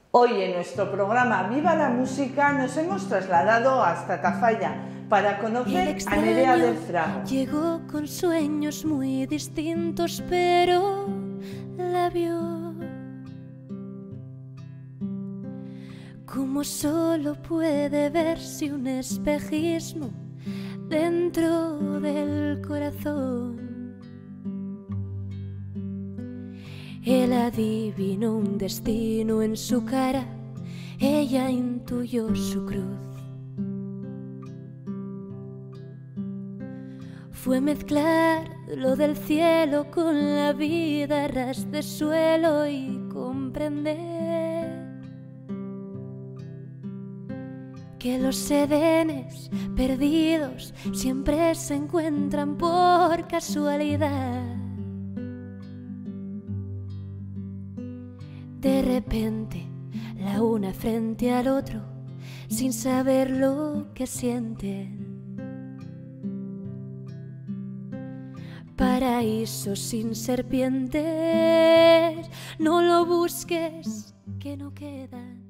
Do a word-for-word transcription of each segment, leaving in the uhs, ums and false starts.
Hoy en nuestro programa Viva la Música nos hemos trasladado hasta Tafalla para conocer a Nerea del Frago. Llegó con sueños muy distintos, pero la vio como solo puede verse un espejismo dentro del corazón. Él adivinó un destino en su cara, ella intuyó su cruz. Fue mezclar lo del cielo con la vida a ras de suelo y comprender que los edenes perdidos siempre se encuentran por casualidad. De repente, la una frente al otro, sin saber lo que sienten. Paraíso sin serpientes, no lo busques, que no quedan.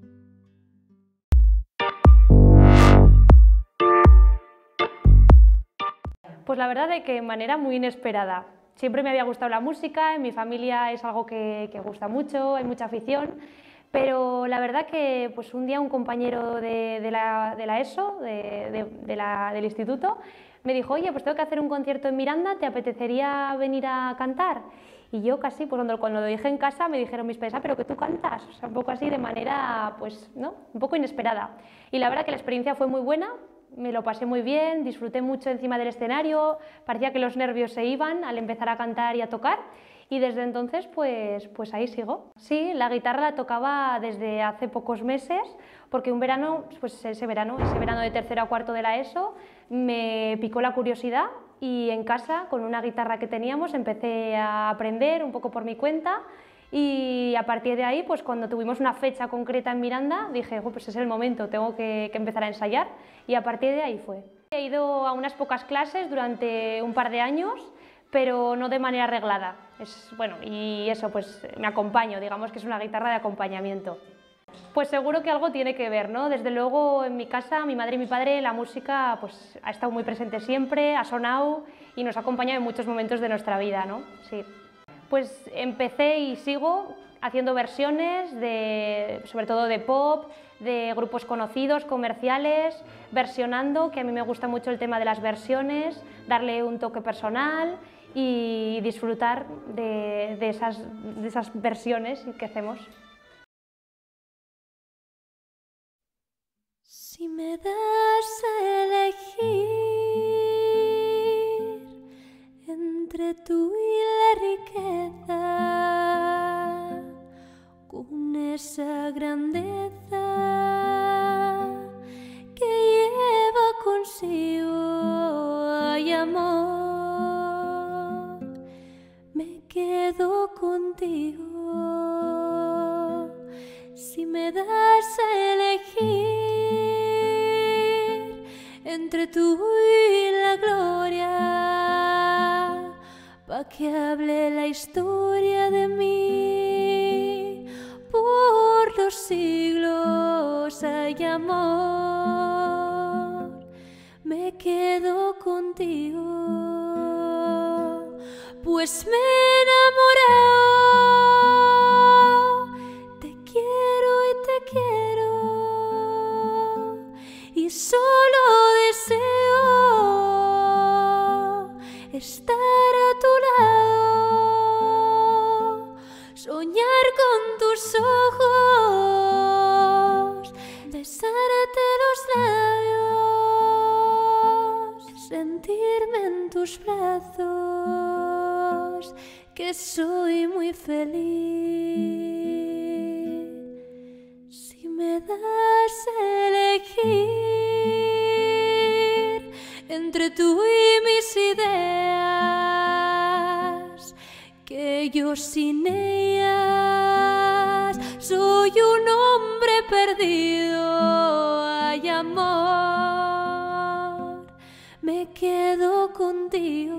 Pues la verdad de que de manera muy inesperada. Siempre me había gustado la música, en mi familia es algo que, que gusta mucho, hay mucha afición, pero la verdad que pues un día un compañero de, de, la, de la ESO, de, de, de la, del instituto, me dijo, oye, pues tengo que hacer un concierto en Miranda, ¿te apetecería venir a cantar? Y yo casi, pues cuando, cuando lo dije en casa me dijeron mis padres, ah, pero que tú cantas, o sea, un poco así de manera, pues, ¿no? Un poco inesperada. Y la verdad que la experiencia fue muy buena, me lo pasé muy bien, disfruté mucho encima del escenario, parecía que los nervios se iban al empezar a cantar y a tocar, y desde entonces pues, pues ahí sigo. Sí, la guitarra la tocaba desde hace pocos meses, porque un verano, pues ese verano, ese verano de tercero a cuarto de la ESO, me picó la curiosidad y en casa, con una guitarra que teníamos, empecé a aprender un poco por mi cuenta. Y a partir de ahí, pues cuando tuvimos una fecha concreta en Miranda, dije, oh, pues es el momento, tengo que, que empezar a ensayar, y a partir de ahí fue. He ido a unas pocas clases durante un par de años, pero no de manera reglada. Es, bueno, y eso, pues me acompaño, digamos que es una guitarra de acompañamiento. Pues seguro que algo tiene que ver, ¿no? Desde luego en mi casa, mi madre y mi padre, la música pues, ha estado muy presente siempre, ha sonado y nos ha acompañado en muchos momentos de nuestra vida, ¿no? Sí. Pues empecé y sigo haciendo versiones, de, sobre todo de pop, de grupos conocidos, comerciales, versionando, que a mí me gusta mucho el tema de las versiones, darle un toque personal y disfrutar de, de, esas, de esas versiones que hacemos. Si me das a elegir entre tú y la riqueza, con esa grandeza que lleva consigo, ay amor, me quedo contigo. Si me das a elegir entre tú y la gloria, pa' que hable la historia de mí por los siglos, ay amor, me quedo contigo, pues me he enamorado, te quiero y te quiero, y solo deseo estar a tu lado, soñar con tus ojos, besarte los labios, sentirme en tus brazos, que soy muy feliz. Si me das a elegir entre tú y mis ideas, que yo sin ellas soy un hombre perdido, ay amor, me quedo contigo,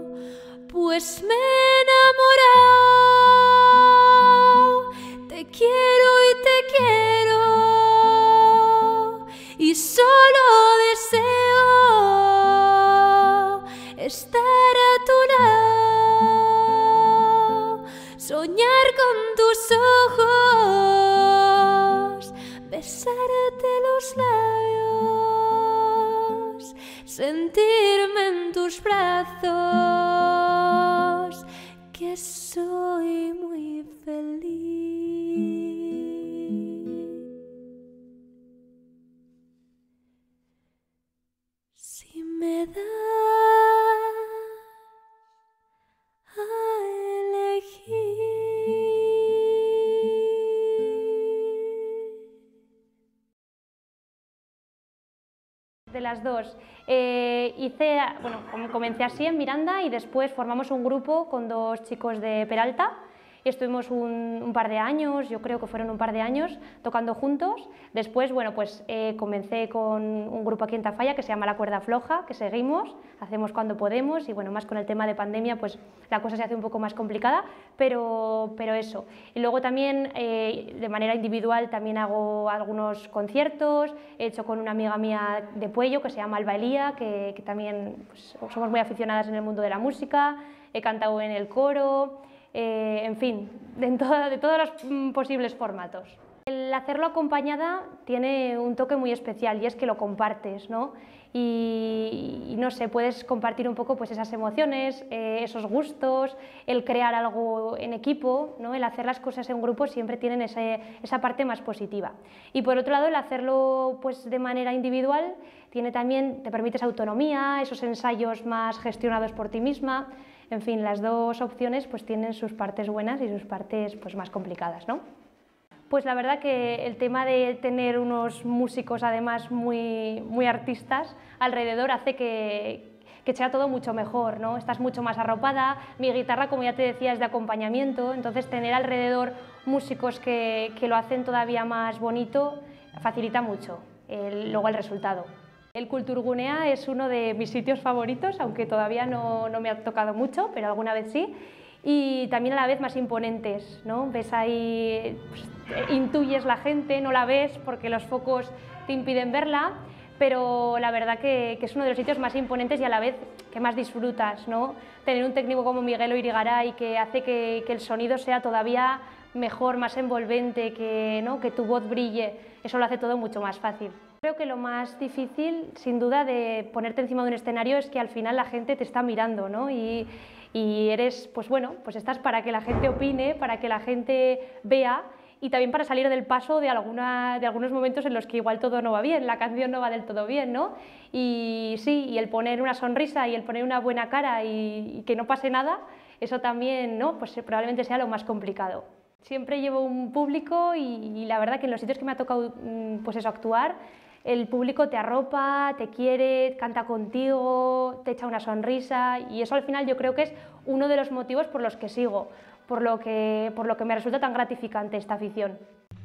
pues me he enamorado, te quiero ojos, besarte los labios, sentirme en tus brazos, que soy muy feliz. Si me das a elegir, de las dos. Eh, hice, bueno, comencé así en Miranda y después formamos un grupo con dos chicos de Peralta. Estuvimos un, un par de años, yo creo que fueron un par de años, tocando juntos. Después, bueno, pues eh, comencé con un grupo aquí en Tafalla que se llama La Cuerda Floja, que seguimos, hacemos cuando podemos y bueno, más con el tema de pandemia, pues la cosa se hace un poco más complicada, pero, pero eso. Y luego también, eh, de manera individual, también hago algunos conciertos, he hecho con una amiga mía de Puello que se llama Alba Elía, que, que también pues, somos muy aficionadas en el mundo de la música, he cantado en el coro. Eh, en fin, de, en todo, de todos los mm, posibles formatos. El hacerlo acompañada tiene un toque muy especial y es que lo compartes, ¿no? Y, y no sé, puedes compartir un poco pues, esas emociones, eh, esos gustos, el crear algo en equipo, ¿no? El hacer las cosas en grupo siempre tienen ese, esa parte más positiva. Y por otro lado, el hacerlo pues, de manera individual tiene también, te permite esa autonomía, esos ensayos más gestionados por ti misma. En fin, las dos opciones pues, tienen sus partes buenas y sus partes pues, más complicadas, ¿no? Pues la verdad que el tema de tener unos músicos además muy, muy artistas alrededor hace que, que sea todo mucho mejor, ¿no? Estás mucho más arropada, mi guitarra, como ya te decía, es de acompañamiento, entonces tener alrededor músicos que, que lo hacen todavía más bonito facilita mucho el, luego el resultado. El Kulturgunea es uno de mis sitios favoritos, aunque todavía no, no me ha tocado mucho, pero alguna vez sí, y también a la vez más imponentes, ¿no? Ves ahí, pues, intuyes la gente, no la ves porque los focos te impiden verla, pero la verdad que, que es uno de los sitios más imponentes y a la vez que más disfrutas, ¿no? Tener un técnico como Miguel Irigaray que hace que, que el sonido sea todavía mejor, más envolvente, que, ¿no? que tu voz brille, eso lo hace todo mucho más fácil. Creo que lo más difícil, sin duda, de ponerte encima de un escenario es que al final la gente te está mirando, ¿no? Y, y eres, pues bueno, pues estás para que la gente opine, para que la gente vea y también para salir del paso de, alguna, de algunos momentos en los que igual todo no va bien, la canción no va del todo bien, ¿no? Y sí, y el poner una sonrisa y el poner una buena cara y, y que no pase nada, eso también, ¿no? Pues probablemente sea lo más complicado. Siempre llevo un público y, y la verdad que en los sitios que me ha tocado, pues eso, actuar, el público te arropa, te quiere, canta contigo, te echa una sonrisa y eso al final yo creo que es uno de los motivos por los que sigo, por lo que, por lo que me resulta tan gratificante esta afición.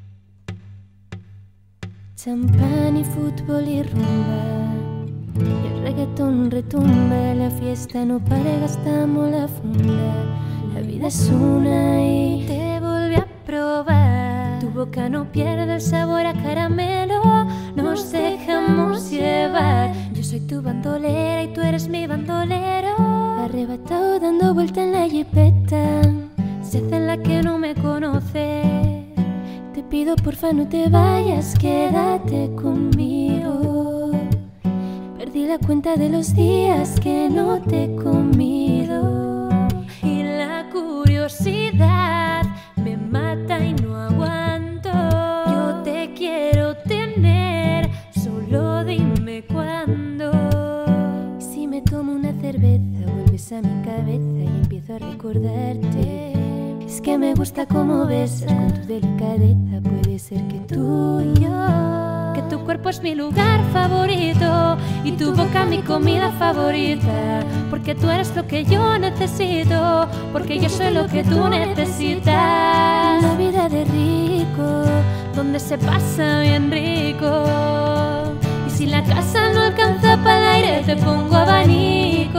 Champán y fútbol y rumba, y el reggaetón retumba, la fiesta no para, gastamos la funda, la vida es una y te volví a probar, tu boca no pierde el sabor a caramelo, nos dejamos llevar, yo soy tu bandolera y tú eres mi bandolero, arrebatado dando vuelta en la jipeta, se hace la que no me conoce, te pido porfa no te vayas, quédate conmigo, perdí la cuenta de los días que no te he comido y la curiosidad me mata y no aguanto, yo te quiero tener, solo dime cuándo. Si me tomo una cerveza vuelves a mi cabeza y empiezo a recordarte, es que me gusta cómo besas con tu delicadeza, puede ser que tú y yo, que tu cuerpo es mi lugar favorito y tu boca mi comida favorita, porque tú eres lo que yo necesito, porque yo soy lo que tú necesitas. Una vida de rico, donde se pasa bien rico, y si la casa no alcanza para el aire te pongo abanico.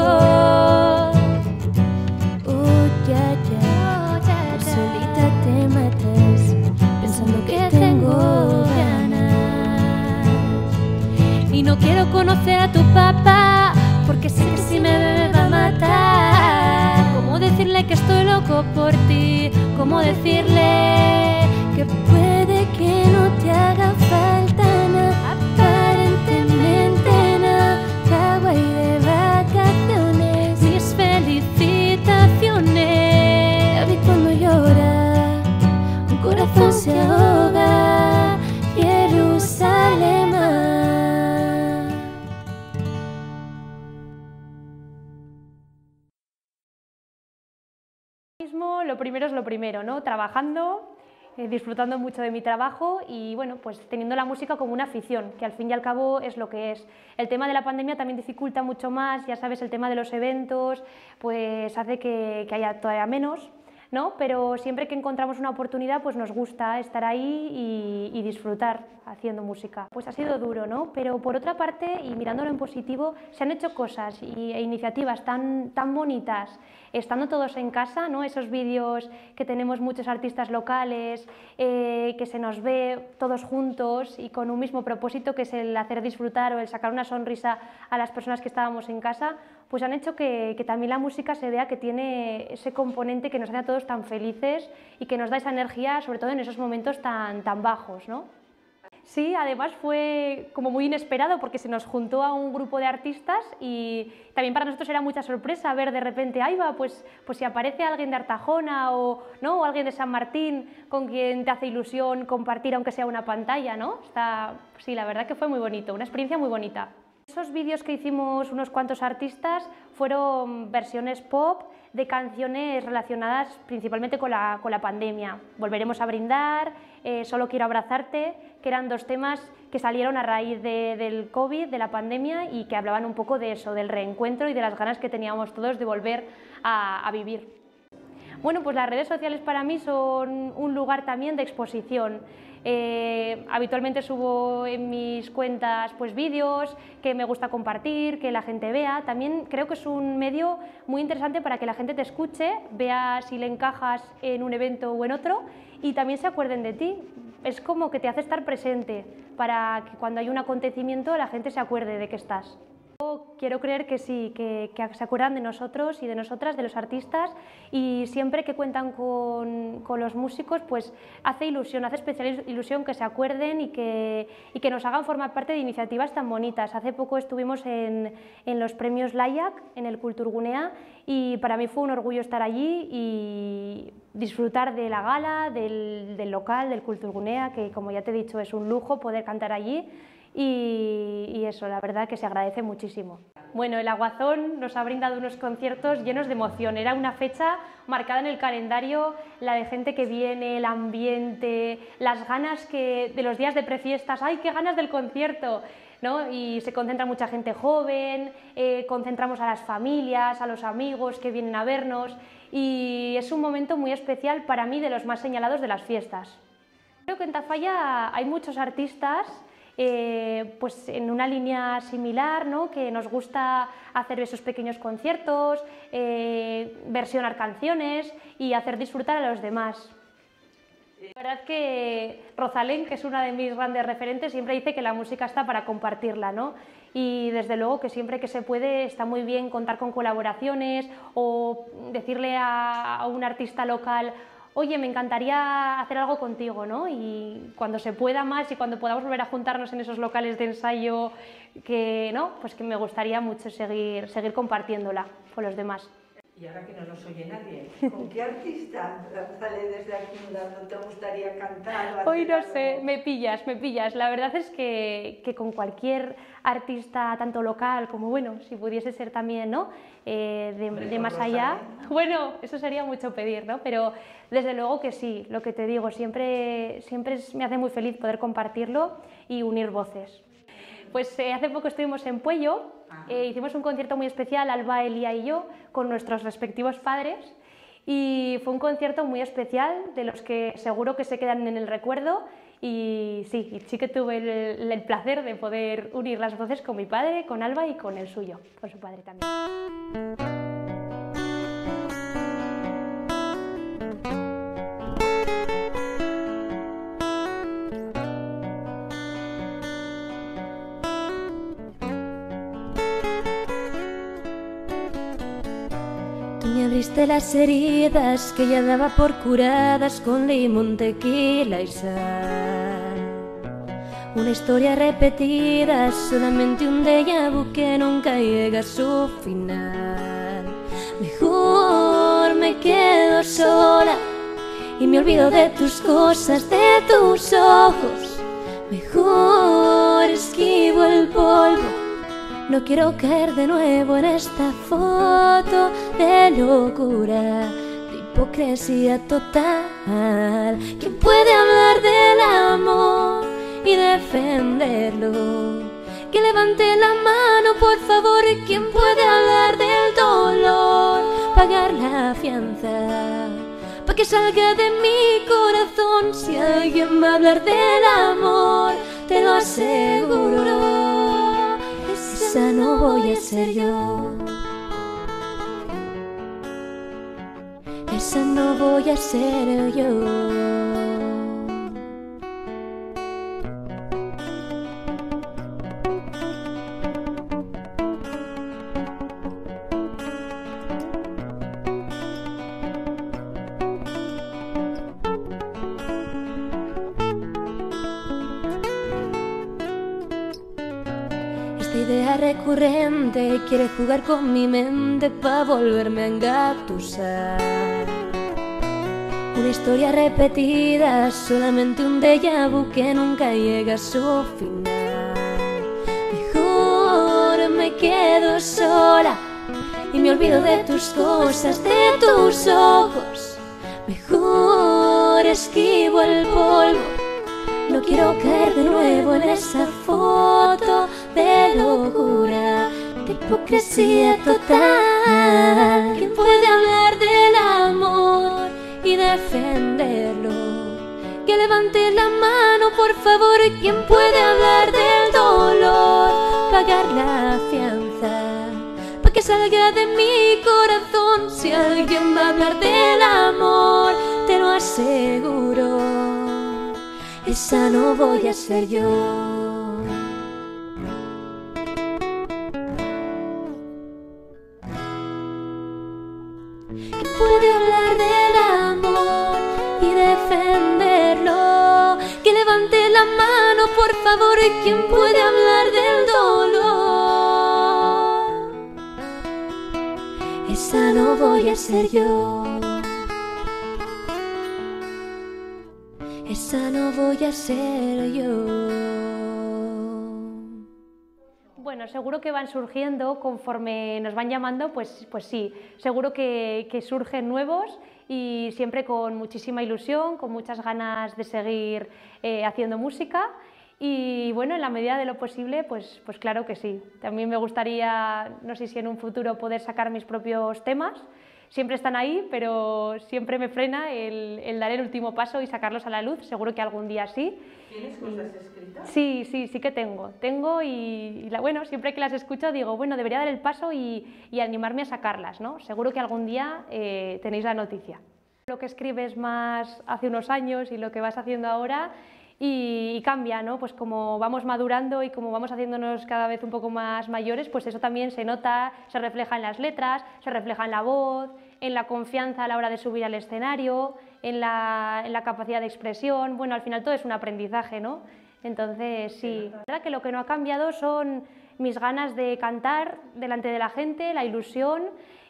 Oh, ya, ya, tú solita te matas, pensando que tengo ganas, y no quiero conocer a tu papá, porque sé que si me ve me va a matar. ¿Cómo decirle que estoy loco por ti? ¿Cómo decirle se ahoga Jerusalén. Lo primero es lo primero, ¿no? Trabajando, eh, disfrutando mucho de mi trabajo y bueno, pues teniendo la música como una afición, que al fin y al cabo es lo que es. El tema de la pandemia también dificulta mucho más, ya sabes, el tema de los eventos, pues hace que, que haya todavía menos, ¿no? Pero siempre que encontramos una oportunidad, pues nos gusta estar ahí y, y disfrutar haciendo música. Pues ha sido duro, ¿no? Pero por otra parte, y mirándolo en positivo, se han hecho cosas y, e iniciativas tan, tan bonitas, estando todos en casa, ¿no? Esos vídeos que tenemos muchos artistas locales, eh, que se nos ve todos juntos y con un mismo propósito, que es el hacer disfrutar o el sacar una sonrisa a las personas que estábamos en casa, pues han hecho que, que también la música se vea que tiene ese componente que nos hace a todos tan felices y que nos da esa energía, sobre todo en esos momentos tan, tan bajos, ¿no? Sí, además fue como muy inesperado porque se nos juntó a un grupo de artistas y también para nosotros era mucha sorpresa ver de repente, ahí va, pues, pues si aparece alguien de Artajona o, ¿no? o alguien de San Martín con quien te hace ilusión compartir aunque sea una pantalla, ¿no? Está, sí, la verdad que fue muy bonito, una experiencia muy bonita. Esos vídeos que hicimos unos cuantos artistas fueron versiones pop de canciones relacionadas principalmente con la, con la pandemia. Volveremos a brindar, eh, Solo quiero abrazarte, que eran dos temas que salieron a raíz de, del COVID, de la pandemia, y que hablaban un poco de eso, del reencuentro y de las ganas que teníamos todos de volver a, a vivir. Bueno, pues las redes sociales para mí son un lugar también de exposición. Eh, habitualmente subo en mis cuentas pues vídeos que me gusta compartir, que la gente vea. También creo que es un medio muy interesante para que la gente te escuche, vea si le encajas en un evento o en otro y también se acuerden de ti. Es como que te hace estar presente para que cuando hay un acontecimiento la gente se acuerde de que estás. Quiero creer que sí, que, que se acuerdan de nosotros y de nosotras, de los artistas, y siempre que cuentan con, con los músicos, pues hace ilusión, hace especial ilusión que se acuerden y que, y que nos hagan formar parte de iniciativas tan bonitas. Hace poco estuvimos en, en los premios Layak, en el Kulturgunea, y para mí fue un orgullo estar allí y disfrutar de la gala, del, del local, del Kulturgunea, que como ya te he dicho es un lujo poder cantar allí. Y, y eso, la verdad que se agradece muchísimo. Bueno, el Aguazón nos ha brindado unos conciertos llenos de emoción. Era una fecha marcada en el calendario, la de gente que viene, el ambiente, las ganas que, de los días de prefiestas. ¡Ay, qué ganas del concierto! ¿No? Y se concentra mucha gente joven, eh, concentramos a las familias, a los amigos que vienen a vernos y es un momento muy especial para mí, de los más señalados de las fiestas. Creo que en Tafalla hay muchos artistas Eh, pues en una línea similar, ¿no? Que nos gusta hacer esos pequeños conciertos, eh, versionar canciones y hacer disfrutar a los demás. La verdad que Rosalén, que es una de mis grandes referentes, siempre dice que la música está para compartirla, ¿no? Y desde luego que siempre que se puede está muy bien contar con colaboraciones o decirle a, a un artista local: oye, me encantaría hacer algo contigo, ¿no? Y cuando se pueda más y cuando podamos volver a juntarnos en esos locales de ensayo, que, ¿no? Pues que me gustaría mucho seguir, seguir compartiéndola con los demás. Y ahora que no nos oye nadie, ¿con qué artista sale desde aquí no te gustaría cantar? Hoy no sé, me pillas, me pillas. La verdad es que, que con cualquier artista, tanto local como, bueno, si pudiese ser también, ¿no? Eh, de, de más allá, bueno, eso sería mucho pedir, ¿no? Pero desde luego que sí, lo que te digo, siempre, siempre me hace muy feliz poder compartirlo y unir voces. Pues eh, hace poco estuvimos en Puello, eh, hicimos un concierto muy especial, Alba, Elia y yo, con nuestros respectivos padres, y fue un concierto muy especial, de los que seguro que se quedan en el recuerdo, y sí, sí que tuve el, el placer de poder unir las voces con mi padre, con Alba y con el suyo, con su padre también. Me abriste las heridas que ya daba por curadas con limón, tequila y sal. Una historia repetida, solamente un déjà vu que nunca llega a su final. Mejor me quedo sola y me olvido de tus cosas, de tus ojos. Mejor esquivo el polvo, no quiero caer de nuevo en esta foto de locura, de hipocresía total. ¿Quién puede hablar del amor y defenderlo? Que levante la mano, por favor. ¿Quién puede hablar del dolor? Pagar la fianza pa' que salga de mi corazón. Si alguien va a hablar del amor, te lo aseguro, esa no voy a ser yo. Esa no voy a ser yo. Esta idea recurrente quiere jugar con mi mente pa' volverme a engatusar. Una historia repetida, solamente un déjà vu que nunca llega a su final. Mejor me quedo sola y me olvido de tus cosas, de tus ojos. Mejor esquivo el polvo, no quiero caer de nuevo en esa foto de locura, de hipocresía total. ¿Quién puede hablar del amor y defenderlo? Que levante la mano, por favor. ¿Quién puede hablar del dolor? Pagar la fianza pa' que salga de mi corazón. Si alguien va a hablar del amor, te lo aseguro, esa no voy a ser yo. ¿Quién puede hablar del amor y defenderlo? Que levante la mano, por favor. ¿Quién puede hablar del dolor? Esa no voy a ser yo. Esa no voy a ser yo. Bueno, seguro que van surgiendo conforme nos van llamando, pues, pues sí, seguro que, que surgen nuevos y siempre con muchísima ilusión, con muchas ganas de seguir eh, haciendo música. Y bueno, en la medida de lo posible, pues, pues claro que sí. También me gustaría, no sé si en un futuro, poder sacar mis propios temas. Siempre están ahí, pero siempre me frena el, el dar el último paso y sacarlos a la luz. Seguro que algún día sí. ¿Tienes cosas escritas? Sí, sí, sí que tengo. Tengo y, y la, bueno, siempre que las escucho digo, bueno, debería dar el paso y, y animarme a sacarlas, ¿no? Seguro que algún día eh, tenéis la noticia. Lo que escribes más hace unos años y lo que vas haciendo ahora y, y cambia, ¿no? Pues como vamos madurando y como vamos haciéndonos cada vez un poco más mayores, pues eso también se nota, se refleja en las letras, se refleja en la voz, en la confianza a la hora de subir al escenario, en la, en la capacidad de expresión. Bueno, al final todo es un aprendizaje, ¿no? Entonces, sí. La verdad que lo que no ha cambiado son mis ganas de cantar delante de la gente, la ilusión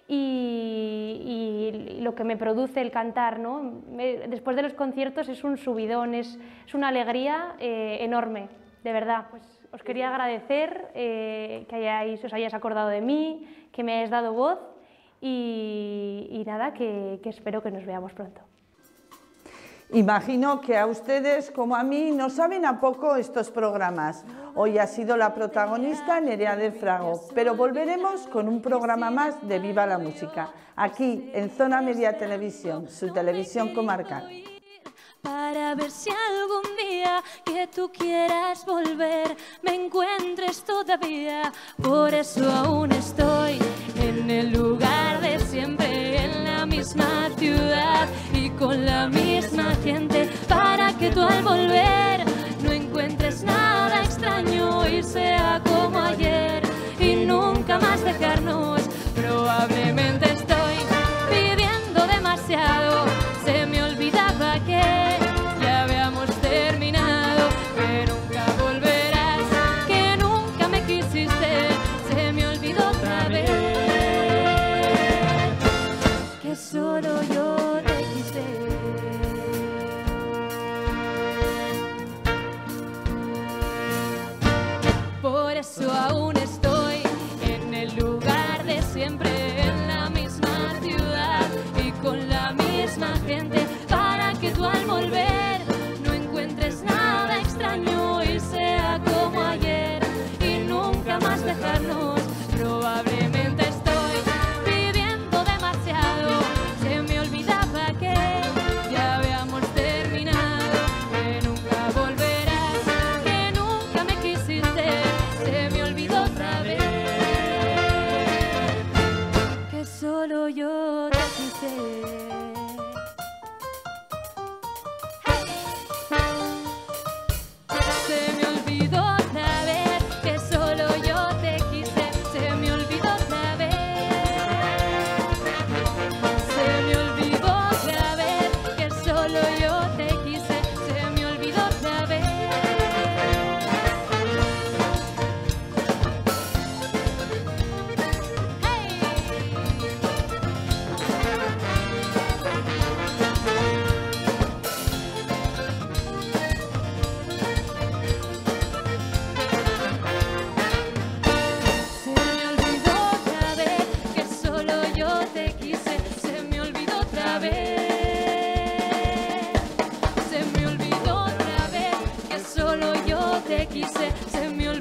y, y lo que me produce el cantar, ¿no? Me, después de los conciertos es un subidón, es, es una alegría eh, enorme, de verdad. Pues os quería agradecer eh, que hayáis, os hayáis acordado de mí, que me hayáis dado voz y, y nada, que, que espero que nos veamos pronto. Imagino que a ustedes, como a mí, nos saben a poco estos programas. Hoy ha sido la protagonista Nerea del Frago, pero volveremos con un programa más de Viva la Música, aquí en Zona Media Televisión, su televisión comarcal. Para ver si algún día que tú quieras volver me encuentres todavía. Por eso aún estoy en el lugar de siempre, en la misma ciudad y con la misma gente, para que tú al volver no encuentres nada extraño y sea como ayer y nunca más dejarnos. Probablemente estoy pidiendo demasiado, se me olvidaba que ya habíamos terminado, que nunca volverás, que nunca me quisiste, se me olvidó otra vez, que solo yo te quise. que quise, se me